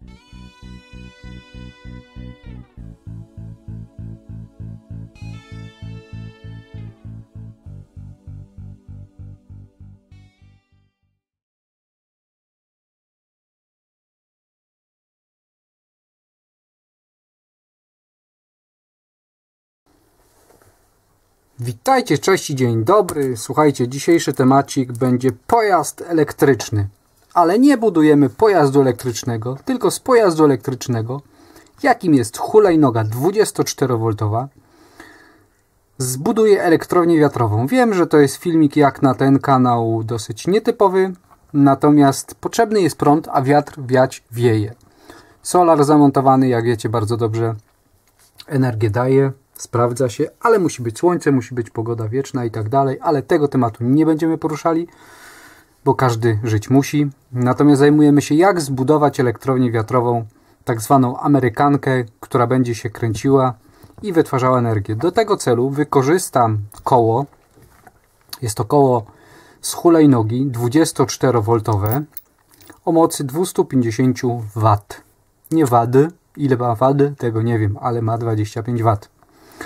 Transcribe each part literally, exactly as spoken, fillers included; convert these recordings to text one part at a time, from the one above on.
Witajcie, cześć i dzień dobry. Słuchajcie, dzisiejszy temacik będzie pojazd elektryczny. Ale nie budujemy pojazdu elektrycznego, tylko z pojazdu elektrycznego, jakim jest hulajnoga dwudziestoczterowoltowa, zbuduję elektrownię wiatrową. Wiem, że to jest filmik jak na ten kanał dosyć nietypowy, natomiast potrzebny jest prąd, a wiatr wiać wieje. Solar zamontowany, jak wiecie bardzo dobrze, energię daje. Sprawdza się, ale musi być słońce, musi być pogoda wieczna i tak dalej, ale tego tematu nie będziemy poruszali, bo każdy żyć musi. Natomiast zajmujemy się, jak zbudować elektrownię wiatrową, tak zwaną amerykankę, która będzie się kręciła i wytwarzała energię. Do tego celu wykorzystam koło, jest to koło z hulajnogi dwudziestoczterowoltowe o mocy dwieście pięćdziesiąt watów. Nie wady, ile ma wady, tego nie wiem, ale ma dwadzieścia pięć watów.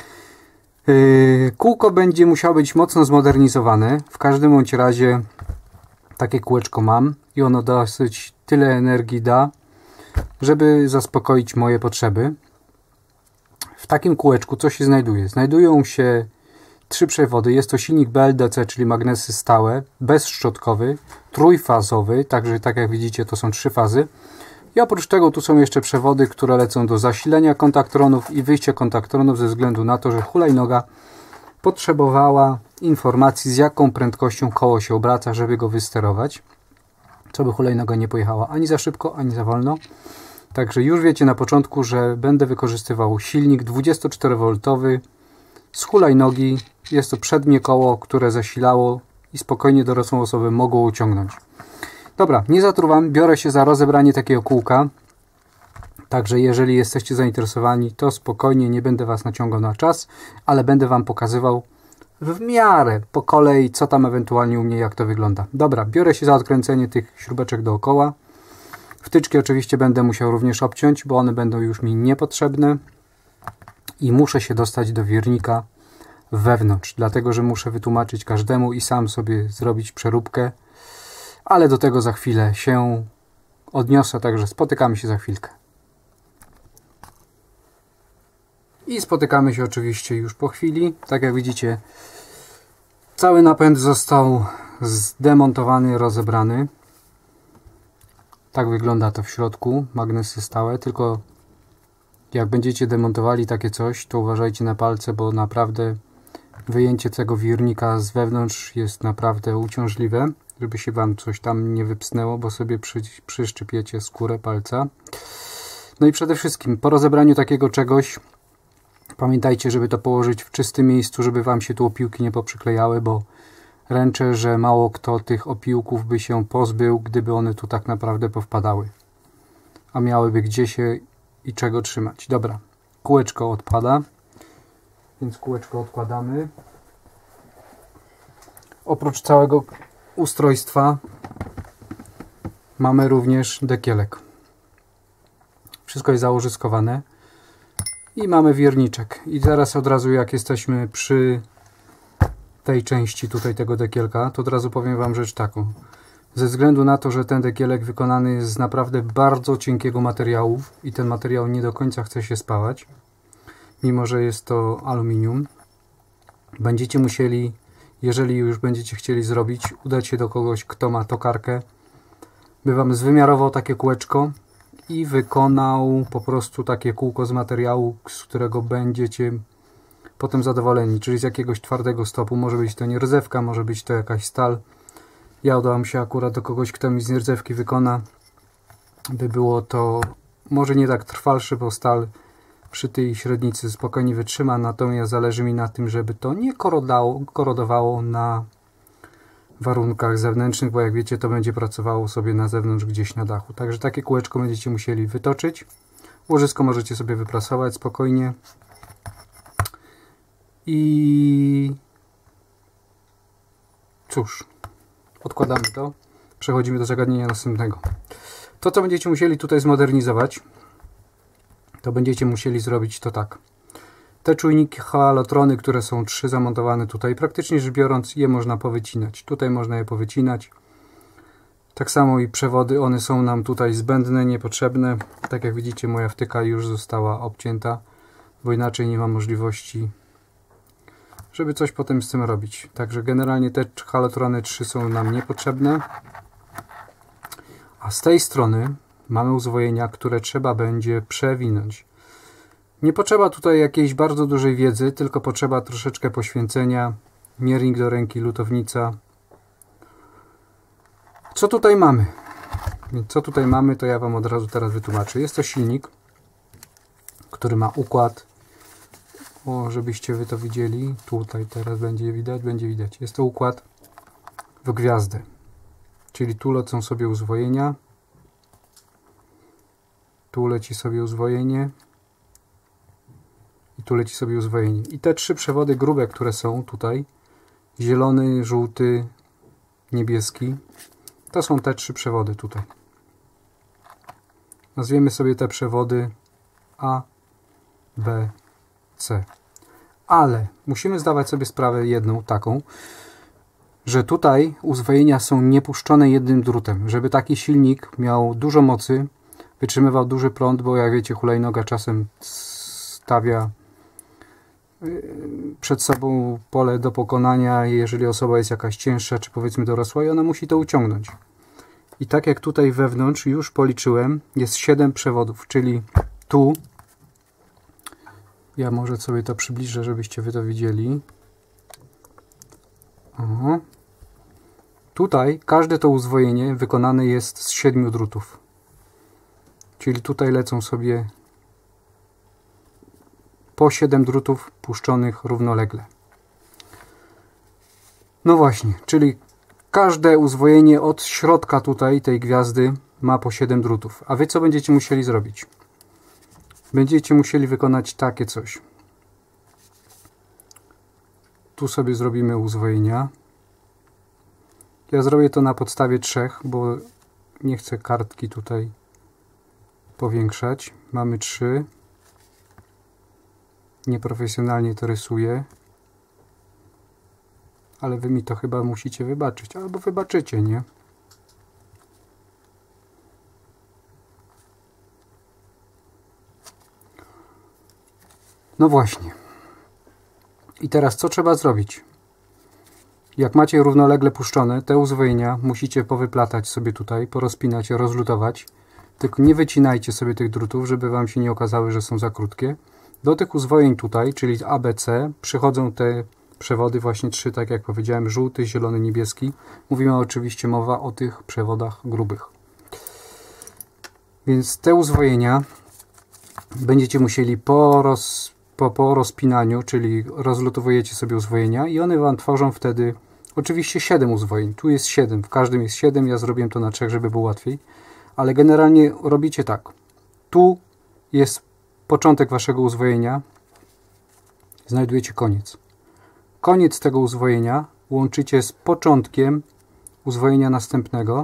Kółko będzie musiało być mocno zmodernizowane. W każdym bądź razie takie kółeczko mam i ono dosyć tyle energii da, żeby zaspokoić moje potrzeby. W takim kółeczku co się znajduje? Znajdują się trzy przewody. Jest to silnik B L D C, czyli magnesy stałe, bezszczotkowy, trójfazowy, także tak jak widzicie to są trzy fazy. I oprócz tego tu są jeszcze przewody, które lecą do zasilenia kontaktronów i wyjścia kontaktronów ze względu na to, że hulajnoga potrzebowała informacji, z jaką prędkością koło się obraca, żeby go wysterować, co by hulajnoga nie pojechała ani za szybko, ani za wolno. Także już wiecie na początku, że będę wykorzystywał silnik dwudziestoczterowoltowy z hulajnogi. Jest to przednie koło, które zasilało i spokojnie dorosłą osobę mogło uciągnąć. Dobra, nie zatruwam, biorę się za rozebranie takiego kółka. Także jeżeli jesteście zainteresowani, to spokojnie, nie będę Was naciągał na czas, ale będę Wam pokazywał w miarę po kolei, co tam ewentualnie u mnie, jak to wygląda. Dobra, biorę się za odkręcenie tych śrubeczek dookoła. Wtyczki oczywiście będę musiał również obciąć, bo one będą już mi niepotrzebne. I muszę się dostać do wirnika wewnątrz, dlatego że muszę wytłumaczyć każdemu i sam sobie zrobić przeróbkę. Ale do tego za chwilę się odniosę, także spotykamy się za chwilkę. I spotykamy się oczywiście już po chwili. Tak jak widzicie, cały napęd został zdemontowany, rozebrany. Tak wygląda to w środku, magnesy stałe, tylko jak będziecie demontowali takie coś, to uważajcie na palce, bo naprawdę wyjęcie tego wirnika z wewnątrz jest naprawdę uciążliwe, żeby się Wam coś tam nie wypsnęło, bo sobie przy, przyszczypiecie skórę palca. No i przede wszystkim po rozebraniu takiego czegoś pamiętajcie, żeby to położyć w czystym miejscu, żeby Wam się tu opiłki nie poprzyklejały, bo ręczę, że mało kto tych opiłków by się pozbył, gdyby one tu tak naprawdę powpadały. A miałyby gdzie się i czego trzymać. Dobra, kółeczko odpada, więc kółeczko odkładamy. Oprócz całego ustrojstwa mamy również dekielek. Wszystko jest założyskowane i mamy wierniczek. I zaraz od razu, jak jesteśmy przy tej części tutaj tego dekielka, to od razu powiem Wam rzecz taką. Ze względu na to, że ten dekielek wykonany jest z naprawdę bardzo cienkiego materiału i ten materiał nie do końca chce się spawać, mimo że jest to aluminium, będziecie musieli, jeżeli już będziecie chcieli zrobić, udać się do kogoś, kto ma tokarkę, by Wam zwymiarował takie kółeczko i wykonał po prostu takie kółko z materiału, z którego będziecie potem zadowoleni, czyli z jakiegoś twardego stopu. Może być to nierdzewka, może być to jakaś stal. Ja udałem się akurat do kogoś, kto mi z nierdzewki wykona, by było to może nie tak trwalsze, bo stal przy tej średnicy spokojnie wytrzyma, natomiast zależy mi na tym, żeby to nie korodało, korodowało na warunkach zewnętrznych, bo jak wiecie, to będzie pracowało sobie na zewnątrz gdzieś na dachu. Także takie kółeczko będziecie musieli wytoczyć. Łożysko możecie sobie wyprasować spokojnie. I cóż, odkładamy to. Przechodzimy do zagadnienia następnego. To, co będziecie musieli tutaj zmodernizować, to będziecie musieli zrobić to tak. Te czujniki halotrony, które są trzy zamontowane tutaj, praktycznie rzecz biorąc, je można powycinać. Tutaj można je powycinać. Tak samo i przewody, one są nam tutaj zbędne, niepotrzebne. Tak jak widzicie, moja wtyka już została obcięta, bo inaczej nie ma możliwości, żeby coś potem z tym robić. Także generalnie te halotrony trzy są nam niepotrzebne. A z tej strony mamy uzwojenia, które trzeba będzie przewinąć. Nie potrzeba tutaj jakiejś bardzo dużej wiedzy, tylko potrzeba troszeczkę poświęcenia. Miernik do ręki, lutownica. Co tutaj mamy? Co tutaj mamy, to ja Wam od razu teraz wytłumaczę. Jest to silnik, który ma układ. O, żebyście Wy to widzieli. Tutaj teraz będzie widać, będzie widać. Jest to układ w gwiazdę. Czyli tu lecą sobie uzwojenia. Tu leci sobie uzwojenie. I tu leci sobie uzwojenie. I te trzy przewody grube, które są tutaj, zielony, żółty, niebieski, to są te trzy przewody tutaj. Nazwiemy sobie te przewody A, B, C. Ale musimy zdawać sobie sprawę jedną taką, że tutaj uzwojenia są niepuszczone jednym drutem. Żeby taki silnik miał dużo mocy, wytrzymywał duży prąd, bo jak wiecie, hulajnoga czasem stawia przed sobą pole do pokonania, jeżeli osoba jest jakaś cięższa, czy powiedzmy dorosła, i ona musi to uciągnąć. I tak jak tutaj wewnątrz już policzyłem, jest siedem przewodów, czyli tu, ja może sobie to przybliżę, żebyście Wy to widzieli. O. Tutaj każde to uzwojenie wykonane jest z siedmiu drutów. Czyli tutaj lecą sobie po siedem drutów puszczonych równolegle. No właśnie, czyli każde uzwojenie od środka tutaj tej gwiazdy ma po siedem drutów. A Wy co będziecie musieli zrobić? Będziecie musieli wykonać takie coś. Tu sobie zrobimy uzwojenia. Ja zrobię to na podstawie trzech, bo nie chcę kartki tutaj powiększać. Mamy trzy. Nieprofesjonalnie to rysuję. Ale Wy mi to chyba musicie wybaczyć. Albo wybaczycie, nie? No właśnie. I teraz co trzeba zrobić? Jak macie równolegle puszczone, te uzwojenia musicie powyplatać sobie tutaj, porozpinać, rozlutować. Tylko nie wycinajcie sobie tych drutów, żeby Wam się nie okazały, że są za krótkie. Do tych uzwojeń tutaj, czyli A, B, C, przychodzą te przewody właśnie trzy, tak jak powiedziałem, żółty, zielony, niebieski. Mówimy oczywiście mowa o tych przewodach grubych. Więc te uzwojenia będziecie musieli po, roz, po, po rozpinaniu, czyli rozlutowujecie sobie uzwojenia i one Wam tworzą wtedy oczywiście siedem uzwojeń. Tu jest siedem, w każdym jest siedem, ja zrobiłem to na trzech, żeby było łatwiej. Ale generalnie robicie tak. Tu jest początek Waszego uzwojenia. Znajdujecie koniec. Koniec tego uzwojenia łączycie z początkiem uzwojenia następnego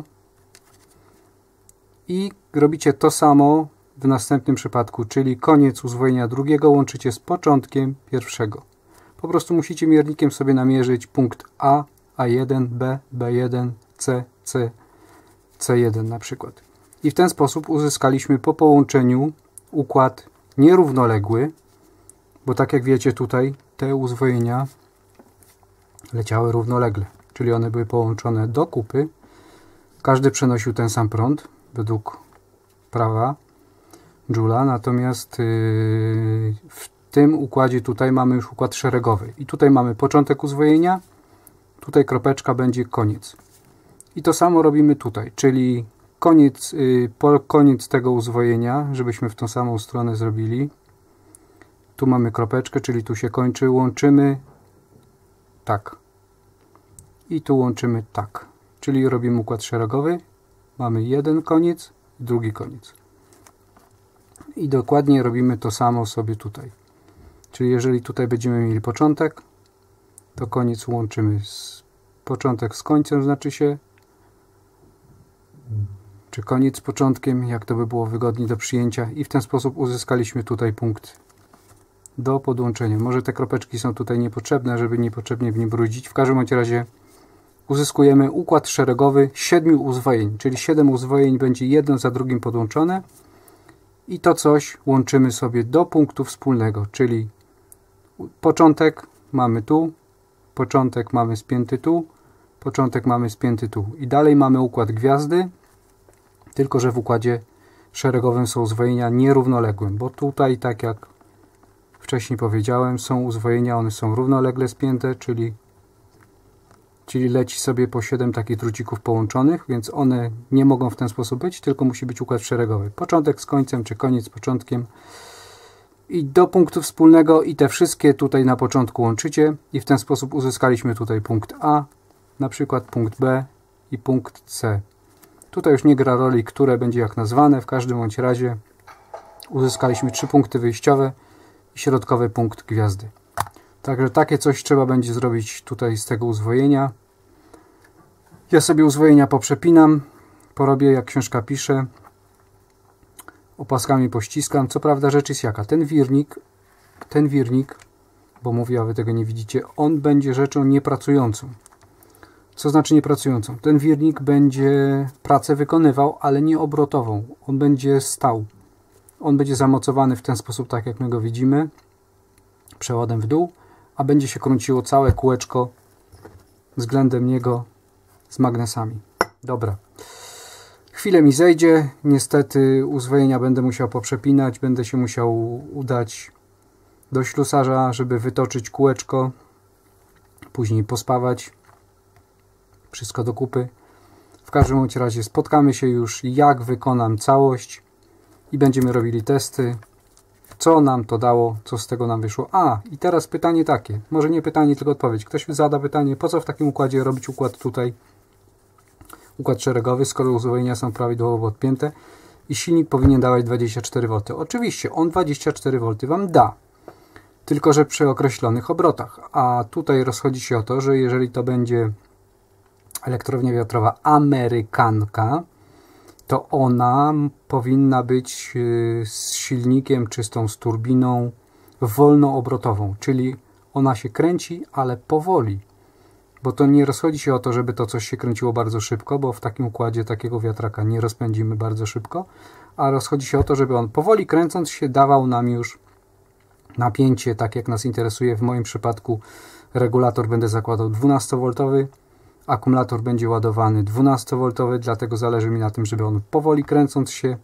i robicie to samo w następnym przypadku, czyli koniec uzwojenia drugiego łączycie z początkiem pierwszego. Po prostu musicie miernikiem sobie namierzyć punkt A, A jeden, B, B jeden, C, C, C jeden na przykład. I w ten sposób uzyskaliśmy po połączeniu układ nierównoległy, bo tak jak wiecie tutaj te uzwojenia leciały równolegle, czyli one były połączone do kupy. Każdy przenosił ten sam prąd według prawa Joule'a, natomiast yy, w tym układzie tutaj mamy już układ szeregowy i tutaj mamy początek uzwojenia, tutaj kropeczka będzie koniec. I to samo robimy tutaj, czyli koniec, yy, po koniec tego uzwojenia, żebyśmy w tą samą stronę zrobili. Tu mamy kropeczkę, czyli tu się kończy, łączymy tak. I tu łączymy tak. Czyli robimy układ szeregowy. Mamy jeden koniec, drugi koniec. I dokładnie robimy to samo sobie tutaj. Czyli jeżeli tutaj będziemy mieli początek, to koniec łączymy z początek z końcem, znaczy się, czy koniec z początkiem, jak to by było wygodniej do przyjęcia, i w ten sposób uzyskaliśmy tutaj punkt do podłączenia. Może te kropeczki są tutaj niepotrzebne, żeby niepotrzebnie w nim brudzić. W każdym bądź razie uzyskujemy układ szeregowy siedmiu uzwojeń, czyli siedem uzwojeń będzie jedno za drugim podłączone i to coś łączymy sobie do punktu wspólnego, czyli początek mamy tu, początek mamy spięty tu, początek mamy spięty tu i dalej mamy układ gwiazdy, tylko że w układzie szeregowym są uzwojenia nierównoległym, bo tutaj, tak jak wcześniej powiedziałem, są uzwojenia, one są równolegle spięte, czyli, czyli leci sobie po siedem takich drucików połączonych, więc one nie mogą w ten sposób być, tylko musi być układ szeregowy. Początek z końcem, czy koniec z początkiem. I do punktu wspólnego i te wszystkie tutaj na początku łączycie i w ten sposób uzyskaliśmy tutaj punkt A, na przykład punkt B i punkt C. Tutaj już nie gra roli, które będzie jak nazwane, w każdym bądź razie uzyskaliśmy trzy punkty wyjściowe i środkowy punkt gwiazdy. Także takie coś trzeba będzie zrobić tutaj z tego uzwojenia. Ja sobie uzwojenia poprzepinam, porobię jak książka pisze, opaskami pościskam. Co prawda rzecz jest jaka, ten wirnik, ten wirnik, bo mówię, a wy tego nie widzicie, on będzie rzeczą niepracującą. Co znaczy niepracującą? Ten wirnik będzie pracę wykonywał, ale nie obrotową. On będzie stał. On będzie zamocowany w ten sposób, tak jak my go widzimy, przewodem w dół, a będzie się kręciło całe kółeczko względem niego z magnesami. Dobra. Chwilę mi zejdzie. Niestety uzwojenia będę musiał poprzepinać. Będę się musiał udać do ślusarza, żeby wytoczyć kółeczko. Później pospawać. Wszystko do kupy. W każdym bądź razie spotkamy się już, jak wykonam całość i będziemy robili testy. Co nam to dało, co z tego nam wyszło. A, i teraz pytanie takie, może nie pytanie, tylko odpowiedź. Ktoś zada pytanie, po co w takim układzie robić układ tutaj, układ szeregowy, skoro uzwojenia są prawidłowo odpięte i silnik powinien dawać dwadzieścia cztery wolt. Oczywiście, on dwadzieścia cztery wolt wam da, tylko że przy określonych obrotach. A tutaj rozchodzi się o to, że jeżeli to będzie elektrownia wiatrowa amerykanka, to ona powinna być z silnikiem czystą, z turbiną wolnoobrotową, czyli ona się kręci, ale powoli, bo to nie rozchodzi się o to, żeby to coś się kręciło bardzo szybko, bo w takim układzie takiego wiatraka nie rozpędzimy bardzo szybko, a rozchodzi się o to, żeby on powoli kręcąc się dawał nam już napięcie, tak jak nas interesuje. W moim przypadku regulator będę zakładał dwunastowoltowy, akumulator będzie ładowany dwunastowoltowy, dlatego zależy mi na tym, żeby on powoli kręcąc się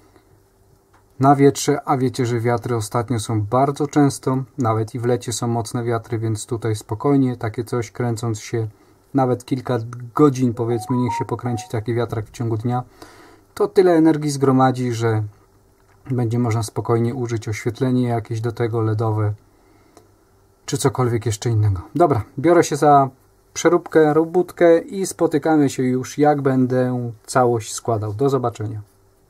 na wietrze, a wiecie, że wiatry ostatnio są bardzo często, nawet i w lecie są mocne wiatry, więc tutaj spokojnie takie coś kręcąc się, nawet kilka godzin powiedzmy, niech się pokręci taki wiatrak w ciągu dnia, to tyle energii zgromadzi, że będzie można spokojnie użyć oświetlenie jakieś do tego, ledowe, czy cokolwiek jeszcze innego. Dobra, biorę się za przeróbkę, robótkę i spotykamy się już, jak będę całość składał. Do zobaczenia.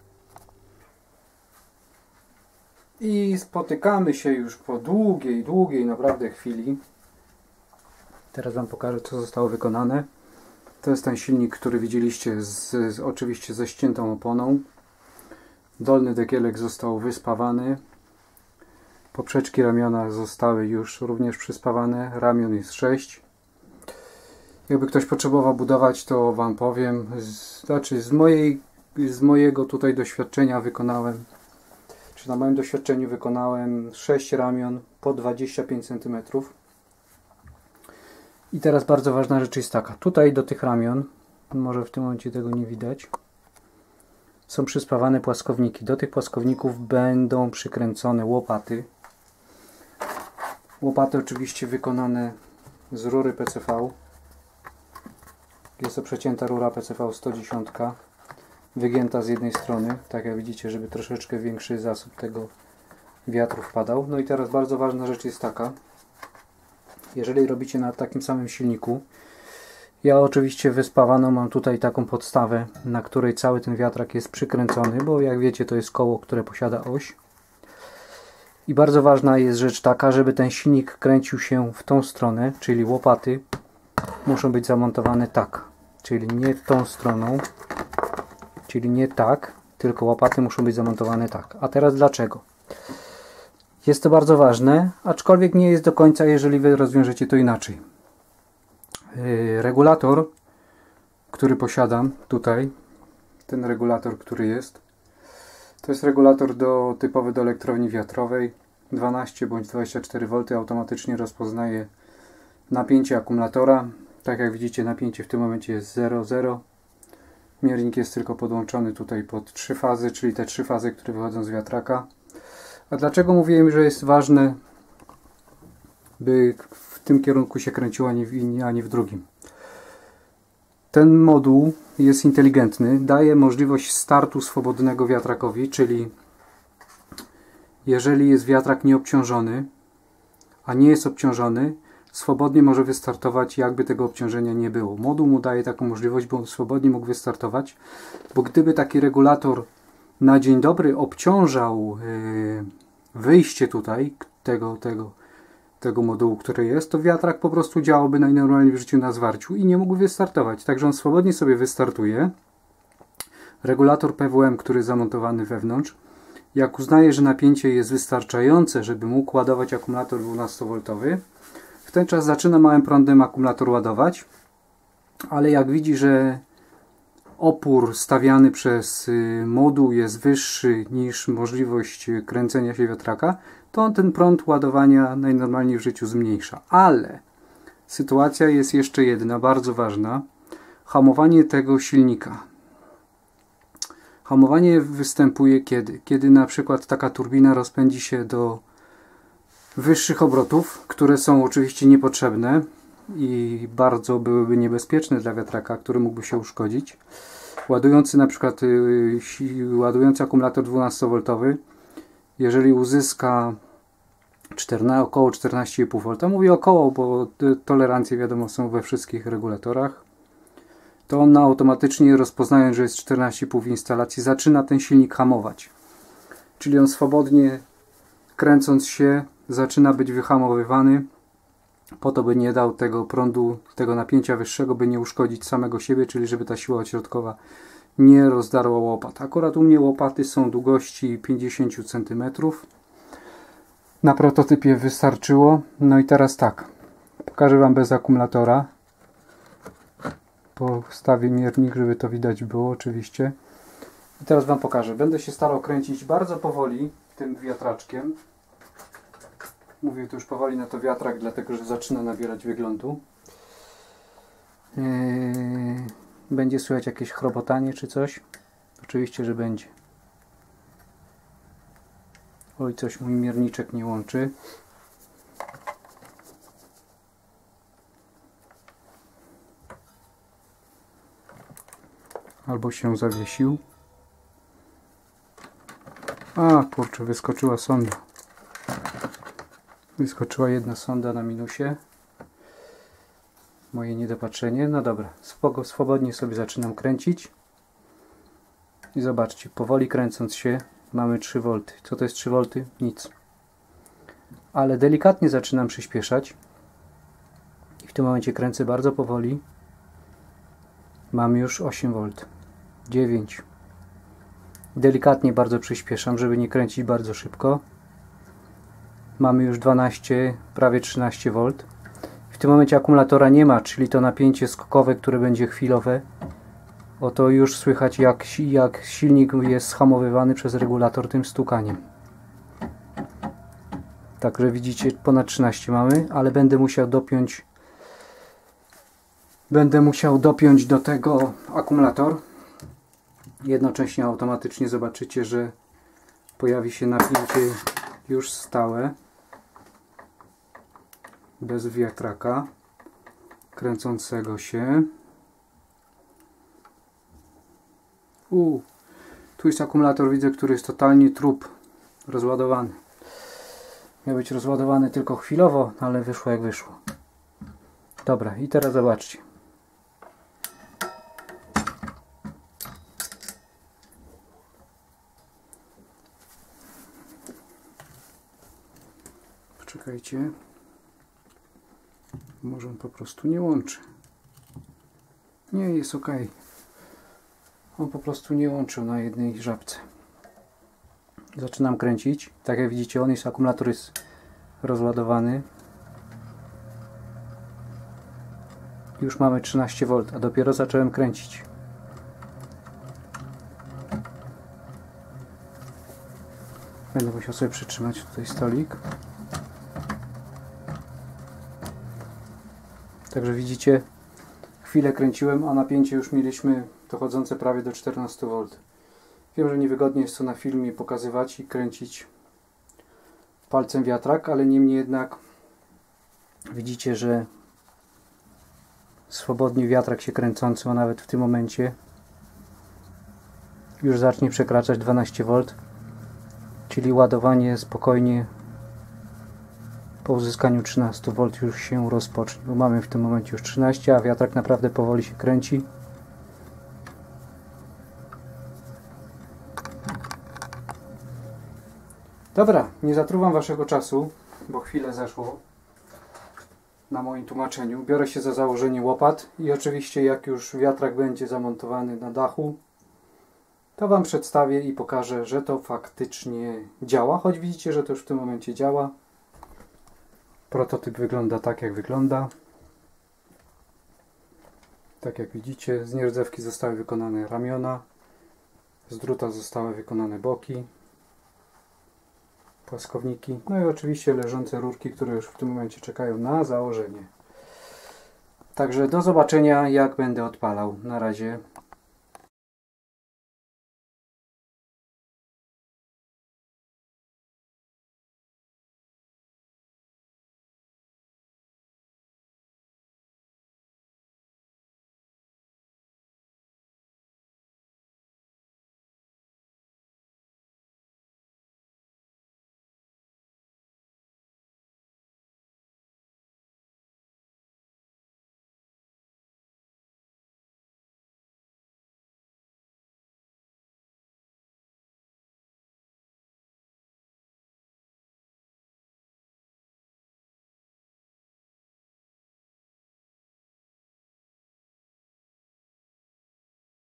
I spotykamy się już po długiej, długiej naprawdę chwili. Teraz wam pokażę, co zostało wykonane. To jest ten silnik, który widzieliście z, z, oczywiście ze ściętą oponą. Dolny dekielek został wyspawany. Poprzeczki ramiona zostały już również przyspawane. Ramion jest sześć. Jakby ktoś potrzebował budować, to wam powiem. Z, znaczy z, mojej, z mojego tutaj doświadczenia wykonałem, czy na moim doświadczeniu wykonałem sześć ramion po dwadzieścia pięć centymetrów. I teraz bardzo ważna rzecz jest taka. Tutaj do tych ramion, może w tym momencie tego nie widać, są przyspawane płaskowniki. Do tych płaskowników będą przykręcone łopaty. Łopaty oczywiście wykonane z rury P C V. Jest to przecięta rura P C V sto dziesięć, wygięta z jednej strony, tak jak widzicie, żeby troszeczkę większy zasób tego wiatru wpadał. No i teraz bardzo ważna rzecz jest taka, jeżeli robicie na takim samym silniku, ja oczywiście wyspawaną mam tutaj taką podstawę, na której cały ten wiatrak jest przykręcony, bo jak wiecie, to jest koło, które posiada oś. I bardzo ważna jest rzecz taka, żeby ten silnik kręcił się w tą stronę, czyli łopaty muszą być zamontowane tak, czyli nie tą stroną, Czyli nie tak, tylko łopaty muszą być zamontowane tak. A teraz dlaczego? Jest to bardzo ważne, aczkolwiek nie jest do końca, jeżeli wy rozwiążecie to inaczej. Yy, regulator, który posiadam tutaj, ten regulator, który jest, to jest regulator do, typowy do elektrowni wiatrowej. dwanaście bądź dwadzieścia cztery wolt automatycznie rozpoznaje napięcie akumulatora. Tak jak widzicie, napięcie w tym momencie jest zero zero. Miernik jest tylko podłączony tutaj pod trzy fazy, czyli te trzy fazy, które wychodzą z wiatraka. A dlaczego mówiłem, że jest ważne, by w tym kierunku się kręciło, a nie w, a nie w drugim? Ten moduł jest inteligentny, daje możliwość startu swobodnego wiatrakowi, czyli jeżeli jest wiatrak nieobciążony, a nie jest obciążony, swobodnie może wystartować, jakby tego obciążenia nie było. Moduł mu daje taką możliwość, by on swobodnie mógł wystartować, bo gdyby taki regulator na dzień dobry obciążał yy, wyjście tutaj tego, tego, tego modułu, który jest, to wiatrak po prostu działałby najnormalniej w życiu na zwarciu i nie mógł wystartować. Także on swobodnie sobie wystartuje. Regulator P W M, który jest zamontowany wewnątrz, jak uznaje, że napięcie jest wystarczające, żeby mógł ładować akumulator dwunastowoltowy, w ten czas zaczyna małym prądem akumulator ładować, ale jak widzi, że opór stawiany przez moduł jest wyższy niż możliwość kręcenia się wiatraka, to on ten prąd ładowania najnormalniej w życiu zmniejsza. Ale sytuacja jest jeszcze jedna, bardzo ważna. Hamowanie tego silnika. Hamowanie występuje kiedy? Kiedy na przykład taka turbina rozpędzi się do wyższych obrotów, które są oczywiście niepotrzebne i bardzo byłyby niebezpieczne dla wiatraka, który mógłby się uszkodzić. Ładujący na przykład yy, ładujący akumulator dwunastowoltowy, jeżeli uzyska czternaście, około czternaście i pół wolta, mówię około, bo tolerancje wiadomo są we wszystkich regulatorach, to on automatycznie, rozpoznając, że jest czternaście i pół w instalacji, zaczyna ten silnik hamować. Czyli on swobodnie, kręcąc się, zaczyna być wyhamowywany, po to, by nie dał tego prądu, tego napięcia wyższego, by nie uszkodzić samego siebie, czyli żeby ta siła odśrodkowa nie rozdarła łopat. Akurat u mnie łopaty są długości pięćdziesiąt centymetrów. Na prototypie wystarczyło. No i teraz tak, pokażę Wam bez akumulatora. Postawię miernik, żeby to widać było oczywiście. I teraz Wam pokażę. Będę się starał kręcić bardzo powoli tym wiatraczkiem. Mówię tu już powoli na to wiatrak, dlatego że zaczyna nabierać wyglądu. Yy, będzie słychać jakieś chrobotanie czy coś? Oczywiście, że będzie. Oj, coś mój mierniczek nie łączy. Albo się zawiesił. A, kurczę, wyskoczyła sonda. Wyskoczyła jedna sonda na minusie. Moje niedopatrzenie. No dobra, spoko, swobodnie sobie zaczynam kręcić. I zobaczcie, powoli kręcąc się mamy trzy wolty. Co to jest trzy wolty? Nic. Ale delikatnie zaczynam przyspieszać. I w tym momencie kręcę bardzo powoli. Mamy już osiem wolt. dziewięć. Delikatnie bardzo przyspieszam, żeby nie kręcić bardzo szybko. Mamy już dwanaście, prawie trzynaście wolt. W tym momencie akumulatora nie ma, czyli to napięcie skokowe, które będzie chwilowe. Oto już słychać, jak, jak silnik jest zhamowywany przez regulator tym stukaniem. Także widzicie, ponad trzynaście mamy, ale będę musiał dopiąć będę musiał dopiąć do tego akumulator. Jednocześnie automatycznie zobaczycie, że pojawi się napięcie już stałe, bez wiatraka kręcącego się. U, tu jest akumulator, widzę, który jest totalnie trup, rozładowany. Miał być rozładowany tylko chwilowo, ale wyszło jak wyszło. Dobra, i teraz zobaczcie. Poczekajcie. Może on po prostu nie łączy. Nie, jest ok. on po prostu nie łączył na jednej żabce. Zaczynam kręcić. Tak jak widzicie, on jest, akumulator jest rozładowany. Już mamy trzynaście wolt, a dopiero zacząłem kręcić. Będę musiał sobie przytrzymać tutaj stolik. Także widzicie, chwilę kręciłem, a napięcie już mieliśmy dochodzące prawie do czternastu wolt. Wiem, że niewygodnie jest to na filmie pokazywać i kręcić palcem wiatrak, ale niemniej jednak widzicie, że swobodnie wiatrak się kręcący, a nawet w tym momencie już zacznie przekraczać dwanaście wolt, czyli ładowanie spokojnie po uzyskaniu trzynastu wolt już się rozpocznie, bo mamy w tym momencie już trzynaście, a wiatrak naprawdę powoli się kręci. Dobra, nie zatruwam waszego czasu, bo chwilę zeszło na moim tłumaczeniu. Biorę się za założenie łopat i oczywiście jak już wiatrak będzie zamontowany na dachu, to wam przedstawię i pokażę, że to faktycznie działa, choć widzicie, że to już w tym momencie działa. Prototyp wygląda tak, jak wygląda. Tak jak widzicie, z nierdzewki zostały wykonane ramiona, z druta zostały wykonane boki, płaskowniki, no i oczywiście leżące rurki, które już w tym momencie czekają na założenie. Także do zobaczenia, jak będę odpalał. Na razie.